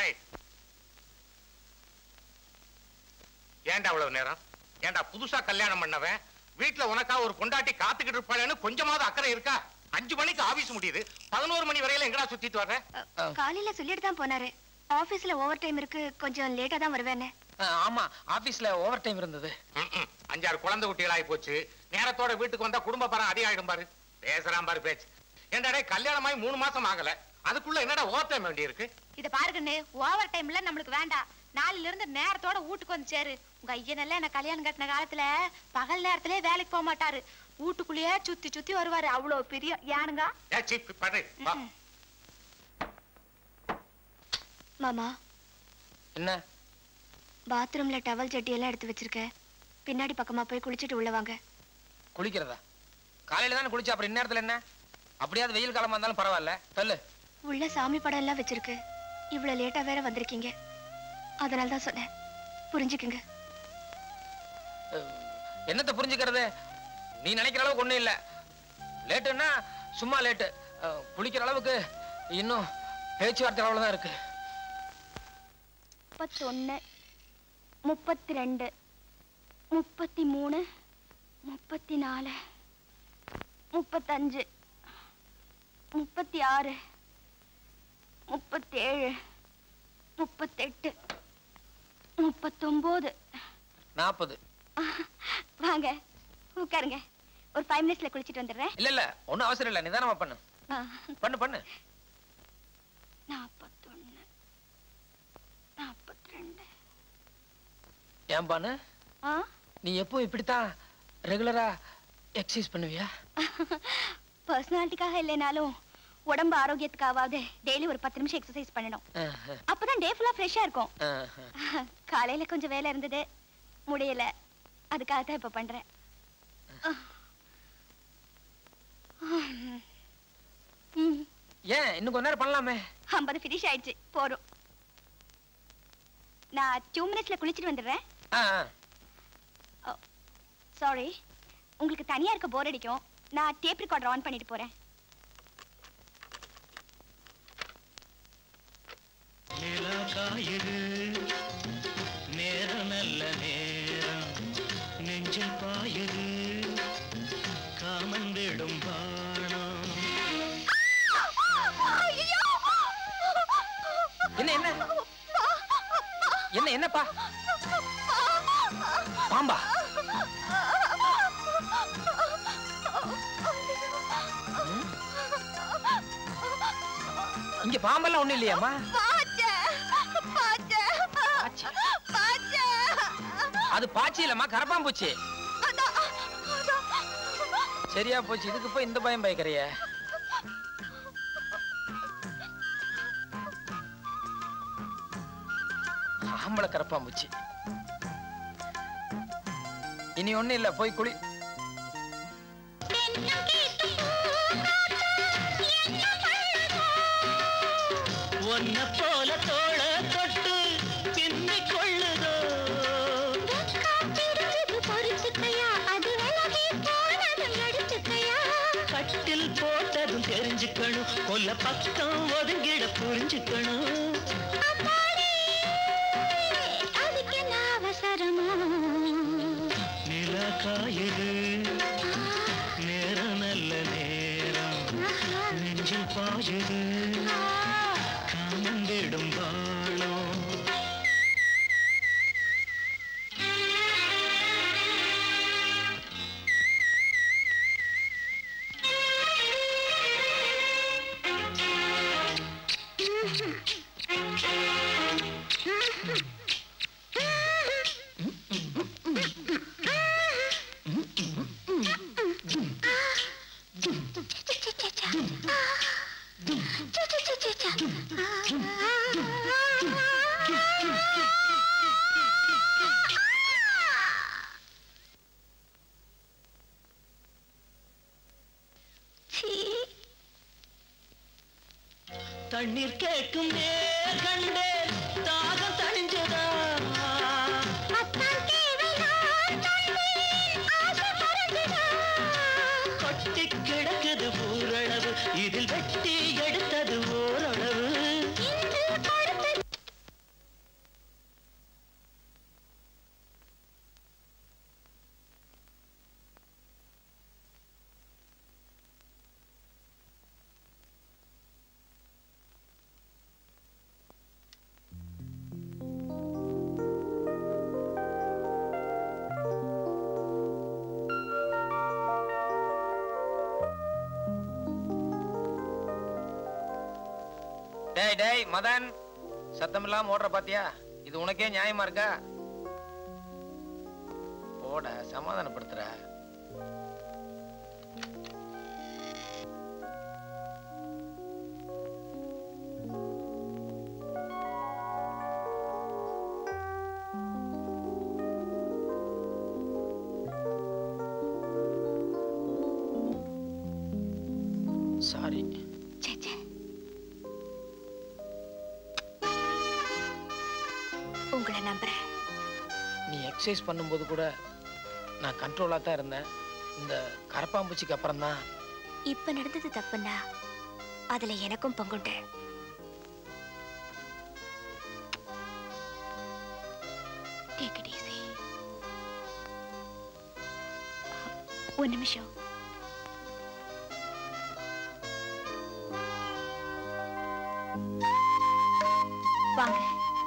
ஏண்டா அவ்வளவு நேரம்? ஏண்டா புதுசா கல்யாணம் பண்ணவன் வீட்டுல உனக்கா ஒரு பொண்டாட்டி காத்துக்கிட்டு இருப்பாளேன்னு கொஞ்சமாவது அக்கறை இருக்கா? 5 மணிக்கு ஆபீஸ் முடியுது, 11 மணி வரையில எங்கடா சுத்திட்டு வர்ற? காலையில சொல்லிட்டு தான் போனாரு. ஆபீஸ்ல ஓவர் டைம் இருக்கு, கொஞ்சம் லேட்டா தான் வருவேன்னு. ஆமா, ஆபீஸ்ல ஓவர் டைம் இருந்தது. 5-6 குழந்தை குட்டிகள் ஆகி போச்சு. நேரத்தோட வீட்டுக்கு வந்தா குடும்ப பரம் அதிகாயிடும் பாரு. பேசலாம் பாரு பேச்சு. ஏன்டா கல்யாணமாயி 3 மாசம் ஆகல, அதுக்குள்ள என்னடா ஓவர் டைம் வேண்டி இருக்கு? இத பாருங்கன்னு, ஓவர் டைம்ல நம்மளுக்கு வேண்டாம். நாளையில இருந்து நேரத்தோட வீட்டுக்கு வந்து சேரு. உங்க ஐயனெல்லாம் என்ன கல்யாணம் கட்டின காலத்துல பகல் நேரத்திலே வேலைக்கு போக மாட்டாரு, வீட்டுக்குள்ளேயே சுத்தி சுத்தி வருவாரு. அவ்வளவு பெரிய யானுங்க. மாமா, என்ன பாத்ரூம்ல டவல் ஜட்டி எல்லாம் எடுத்து வச்சிருக்க, பின்னாடி பக்கமா போய் குளிச்சிட்டு உள்ள வாங்க. குளிக்கிறதா? காலையில தானே குளிச்சா, அப்புறம் இந்நேரத்துல என்ன? அப்படியாவது வெயில் காலமா இருந்தாலும் பரவாயில்ல, சொல்லு. உள்ள சாமி படம் எல்லாம் வச்சிருக்கு, இவ்வளவு லேட்டா வேற வந்திருக்கீங்க, அதனால தான் சொன்னேன், புரிஞ்சுக்குங்க. என்னத்தை புரிஞ்சுக்கிறது? நீ நினைக்கிற அளவுக்கு ஒண்ணும் இல்ல. லேட்டுன்னா சும்மா லேட்டு, குளிக்கிற அளவுக்கு இன்னும் பேச்சுவார்த்தை அவ்வளவுதான் இருக்கு. 31, 32, 33, 34, 35, 36, 37, 38, 39, 40. வாங்க உட்காருங்க, ஒரு 5 மினிட்ஸ்ல குளிச்சிட்டு வந்துடுறேன். இல்ல இல்ல, ஒன்னும் அவசரம் இல்ல, நிதானமா பண்ணு. பண்ணு பண்ணு. 41, 42. ஏம்பானு, நீ எப்போ இப்படித்தான் ரெகுலரா எக்ஸசைஸ் பண்ணுவியா? பர்சனாலிட்டிக்காக இல்லைனாலும் உடம்பு ஆரோக்கியத்துக்காவது டெய்லி ஒரு 10 நிமிஷம் எக்ஸசைஸ் பண்ணணும். அப்பதான் டே ஃபுல்லா ஃப்ரெஷ்ஷா இருக்கும். காலையில கொஞ்சம் வேலை இருந்தது, முடியல, அதுக்காக தான் இப்ப பண்றேன். ஏன் இன்னும் கொஞ்ச நேரம் பண்ணலாமே? 50 ஃபினிஷ் ஆயிடுச்சு, போறோம். நான் 2 மினிட்ஸ்ல குளிச்சிட்டு வந்துடுறேன். சாரி, உங்களுக்கு தனியா இருக்க போர் அடிக்கும், நான் டேப் ரெக்கார்டர் ஆன் பண்ணிட்டு போறேன். நேரம் நல்ல நேரம் நெஞ்சில் பாயுது காமன் விடும் பாணம். என்ன என்ன என்ன என்னப்பா? பாம்பா? இங்க பாம்பெல்லாம் ஒண்ணு இல்லையாமா? அது பாச்சி இல்லம்மா, கரப்பாம்பூச்சி. சரியா போச்சு, இதுக்கு போய் இந்த பயம் பயக்கிறிய? ஆம்பளை கரப்பாம்பூச்சி. இனி ஒண்ணு இல்ல, போய் குளி. ஒன்ன போல தோள தொட்டு பின்னி கொள்ளுதோ, கட்டில் போட்டதும் தெரிஞ்சுக்கணும், கொல்ல பக்கம் ஒதுங்கிட புரிஞ்சுக்கணும். நில காயுது நேரம் நல்ல நேரம் நெஞ்சில் பாயுது காமன் விடும் பாணம். தண்ணீர் கேட்கும் நேர் கண்டே தாகம் தணிஞ்சதா, கொட்டி கிடக்குது ஊரளவு, இதில் வெட்டி எடுத்தது ஓரளவு. டேய் டேய் மதன், சத்தமில்லாம ஓடுற பாத்தியா? இது உனக்கே நியாயமா இருக்கா? போட, சமாதானப்படுத்துற. சாரி. உங்களை நம்புறேன். நீ எக்ஸசைஸ் பண்ணும்போது கூட நான் கண்ட்ரோலா தான் இருந்தேன். இந்த கரப்பாம்பூச்சிக்கு அப்புறம் தான். இப்ப நடந்தது தப்புன்னா அதுல எனக்கும் பங்குண்டு. Take it easy. ஒரு நிமிஷம். வாங்க.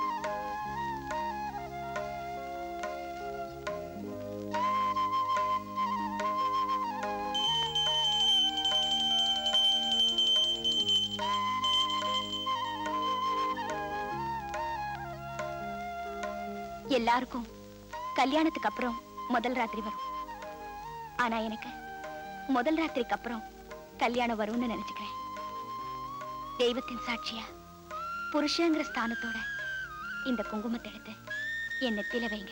எல்லாருக்கும் கல்யாணத்துக்கு அப்புறம் முதல் ராத்திரி வரும். ஆனா எனக்கு முதல் ராத்திரிக்கு அப்புறம் கல்யாணம் வரும்னு நினைச்சுக்கிறேன். தெய்வத்தின் சாட்சியா புருஷங்கிற ஸ்தானத்தோட இந்த குங்குமத்தை எடுத்து என் நெத்தியில வைங்க.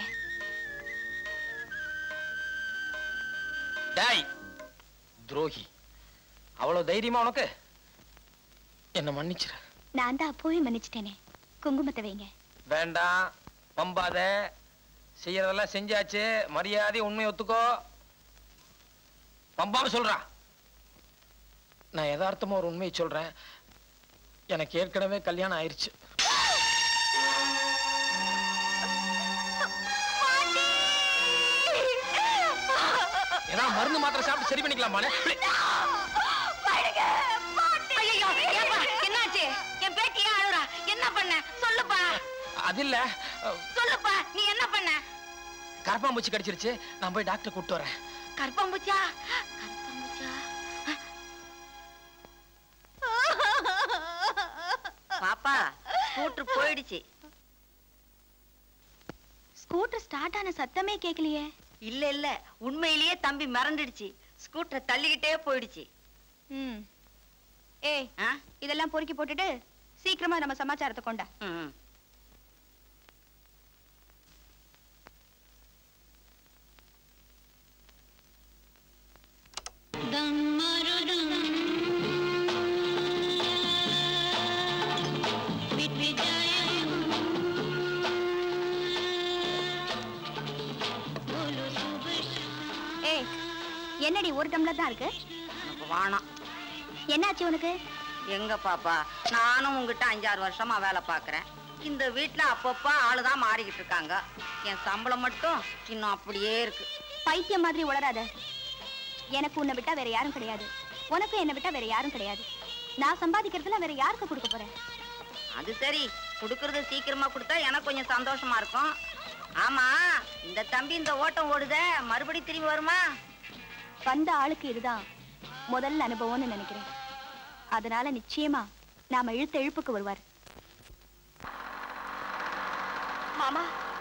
டேய் துரோகி, அவ்வளவு தைரியமா உனக்கு? என்ன மன்னிச்சிரு. நான் தான் அப்போவே மன்னிச்சிட்டேனே. குங்குமத்தை வைங்க. வேண்டாம், பம்பாத. செய்யறதெல்லாம் செஞ்சாச்சு. மரியாதை உண்மை ஒத்துக்கோ. பம்பாம சொல்றா. நான் யதார்த்தமா ஒரு உண்மையை சொல்றேன். எனக்கு ஏற்கனவே கல்யாணம் ஆயிருச்சு. ஏன்னா மருந்து மாத்திரை சாப்பிட்டு சரி பண்ணிக்கலாமா? என்னாச்சு? என் பேட்டியா அழுறா? என்ன பண்ண சொல்லுப்பா. அது இல்ல. சொல்லுப்பா, நீ என்ன பண்ண? கரப்பாம்பூச்சி கடிச்சிருச்சு. நான் போய் டாக்டர் கூப்பிட்டு வரேன். கரப்பாம்பூச்சா? கரப்பாம்பூச்சா? பாப்பா, ஸ்கூட்டர் போயிடுச்சு. ஸ்கூட்டர் ஸ்டார்ட் ஆன சத்தமே கேட்கலையே. இல்ல இல்ல, உண்மையிலேயே தம்பி மிரண்டுடுச்சு. ஸ்கூட்டர் தள்ளிக்கிட்டே போயிடுச்சு. ஏய், இதெல்லாம் பொறுக்கி போட்டுட்டு சீக்கிரமா நம்ம சமாச்சாரத்தை கொண்டா. ஏய், என்னடி ஒரு டம்ளர் தான் இருக்கு? எனக்கு வேணாம். என்னாச்சு உனக்கு? எங்க பாப்பா, நானும் உங்ககிட்ட 5-6 வருஷமா வேலை பாக்குறேன். இந்த வீட்டுல அப்பப்ப ஆளுதான் மாறிக்கிட்டு இருக்காங்க. என் சம்பளம் மட்டும் இன்னும் அப்படியே இருக்கு. பைத்தியம் மாதிரி உளராத. எனக்கு உன்னை விட்டா வேற யாரும் கிடையாது. உனக்கு என்னை விட்டா வேற யாரும் கிடையாது. நான் சம்பாதிக்கிறதுல வேற யாருக்கு கொடுக்க போறேன்? அது சரி, கொடுக்கறது சீக்கிரமா கொடுத்தா எனக்கு கொஞ்சம் சந்தோஷமா இருக்கும். ஆமா, இந்த தம்பி இந்த ஓட்டம் ஓடுத மறுபடி திரும்பி வருமா? வந்த ஆளுக்கு இதுதான் முதல் அனுபவம்னு நினைக்கிறேன். அதனால நிச்சயமா நாம இழுத்த இழுப்புக்கு வருவார். மாமா,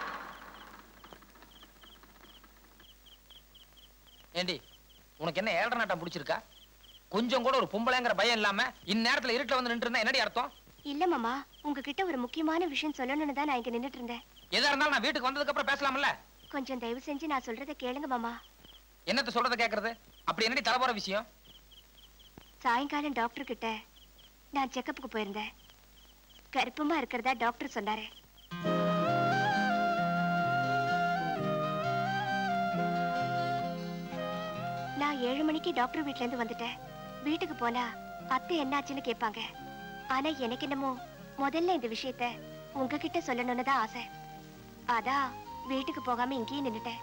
ஏண்டி உனக்கு என்ன ஏழரை நாட்டம் பிடிச்சிருக்கா? கொஞ்சம் கூட ஒரு பொம்பளைங்கிற பயம் இல்லாம இந்நேரத்துல இருட்டுல வந்து நின்று இருந்தா என்னடி அர்த்தம்? இல்ல மாமா, உங்ககிட்ட ஒரு முக்கியமான விஷயம் சொல்லணும்னு தான் நான் இங்க நின்னுட்டு இருந்தேன். எதா இருந்தாலும் நான் வீட்டுக்கு வந்ததுக்கு அப்புறம் பேசலாம்ல? கொஞ்சம் தயவு செஞ்சு நான் சொல்றதை கேளுங்க மாமா. என்னத்த சொல்றத கேக்குறது? அப்படி என்னடி தலை போற விஷயம்? சாயங்காலம் டாக்டர் கிட்ட நான் செக்கப்புக்கு போயிருந்தேன். கர்ப்பமா இருக்கிறதா டாக்டர் சொன்னாரு. நான் 7 மணிக்கு டாக்டர் வீட்ல இருந்து வந்துட்டேன். வீட்டுக்கு போனா அத்தை என்னாச்சுன்னு கேட்பாங்க. ஆனா எனக்கு என்னமோ முதல்ல இந்த விஷயத்த உங்ககிட்ட சொல்லணும்னு தான் ஆசை. அதான் வீட்டுக்கு போகாம இங்கேயே நின்னுட்டேன்.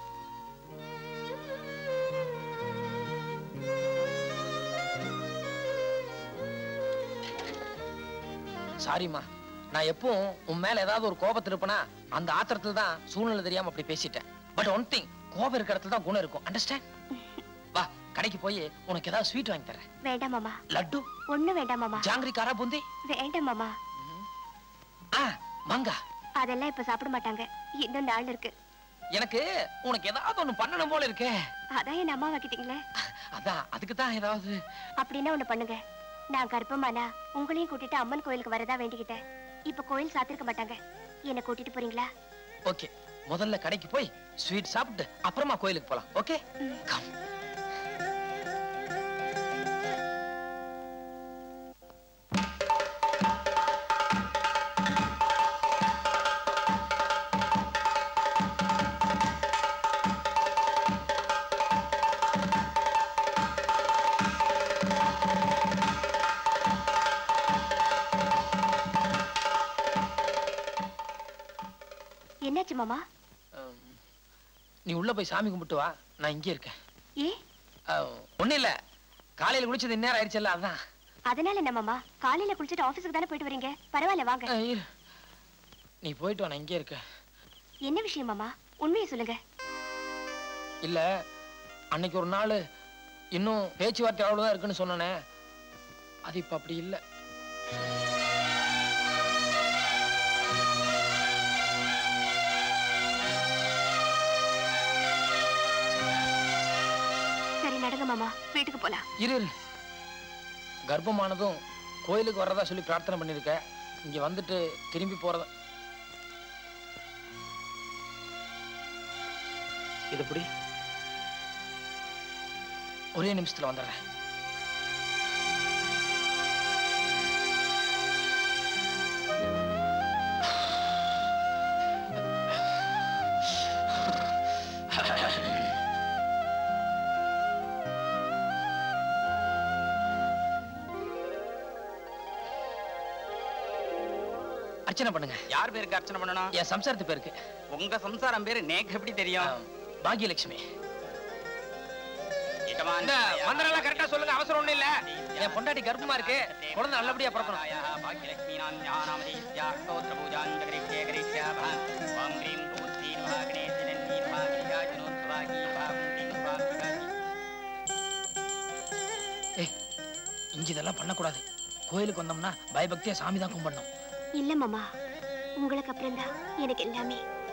சாரிம்மா, நான் எப்பவும் உன் மேல ஏதாவது ஒரு கோபத்தில் இருப்பனா அந்த ஆத்திரத்துல தான் சூழ்நிலை தெரியாம அப்படி பேசிட்டேன். பட் ஒன் திங், கோபம் இருக்கிற இடத்துல தான் குணம் இருக்கும். அண்டர்ஸ்டாண்ட்? வா, கடைக்கு போய் உனக்கு ஏதாவது ஸ்வீட் வாங்கி தரேன். வேண்டாம் மாமா. லட்டு? ஒண்ணு வேண்டாம் மாமா. ஜாங்கிரி, காரா பூந்தி? வேண்டாம் மாமா. மாங்கா அதெல்லாம் இப்ப சாப்பிட மாட்டாங்க, இன்னும் நாள் இருக்கு. எனக்கு உனக்கு ஏதாவது ஒண்ணு பண்ணணும் போல இருக்கே. அதான் என் அம்மா வைக்கிட்டீங்களே. அதான் அதுக்கு தான் ஏதாவது. அப்படின்னா ஒண்ணு பண்ணுங்க, நான் கர்ப்பமானா உங்களையும் கூட்டிட்டு அம்மன் கோயிலுக்கு வரதா வேண்டிக்கிட்டேன். இப்ப கோயில் சாத்திருக்க மாட்டாங்க, என்ன கூட்டிட்டு போறீங்களா? ஓகே, முதல்ல கடைக்கு போய் ஸ்வீட் சாப்பிட்டு அப்புறமா கோயிலுக்கு போலாம். Okay come. என்னாச்சு மாமா? நீ உள்ள போய் சாமி கும்பிட்டு வா, நான் இங்கே இருக்கேன். ஏ? ஒண்ணு இல்ல, காலையில குளிச்சது இந்நேரம் ஆயிடுச்சுல்ல, அதான். அதனால என்ன மாமா, காலையில குளிச்சிட்டு ஆபீஸ்க்கு தானே போயிட்டு வரீங்க, பரவாயில்ல வாங்க. நீ போயிட்டு வா, நான் இங்கே இருக்கேன். என்ன விஷயம் மாமா, உண்மையை சொல்லுங்க. இல்ல, அன்னைக்கு ஒரு நாள் இன்னும் பேச்சுவார்த்தை அவ்வளவுதான் இருக்குன்னு சொன்னனே, அது இப்ப அப்படி இல்ல. நடங்க மாமா, வீட்டுக்கு போலாம். இரு, கர்ப்பமானதும் கோயிலுக்கு வர்றதா சொல்லி பிரார்த்தனை பண்ணிருக்க, இங்க வந்துட்டு திரும்பி போறதா. இது எப்படி? ஒரே நிமிஷத்துல வந்துடுறேன். அர்ச்சனை பண்ணுங்க. யார் பேருக்கு அர்ச்சனை பண்ணணும்? என் சம்சாரத்து பேருக்கு. உங்க சம்சாரம் பேரு நேக்கு எப்படி தெரியும்? பாகியலட்சுமி. இந்த மந்திரம் கரெக்டா சொல்லுங்க, அவசரம் ஒண்ணு இல்ல. என் பொண்டாட்டி கர்ப்பமா இருக்கு, குழந்தை நல்லபடியா பிறக்கணும். பாகியலட்சுமி நாமதேஸ்யா ஸ்தோத்திர பூஜாந்த கரிஷ்யே கரிஷ்யாபா ஓம் க்ரீம் பூத்ரீ மகாகணே சிரந்தி மகாகிரியாஜனோ ஸ்வாகி பாகுண்டி ஸ்வாகி. ஏய், இங்க இதெல்லாம் பண்ணக்கூடாது. கோயிலுக்கு வந்தோம்னா பயபக்தியா சாமி தான் கும்பிடணும். இல்ல மாமா, உங்களுக்கு அப்புறம் தான் எனக்கு எல்லாமே.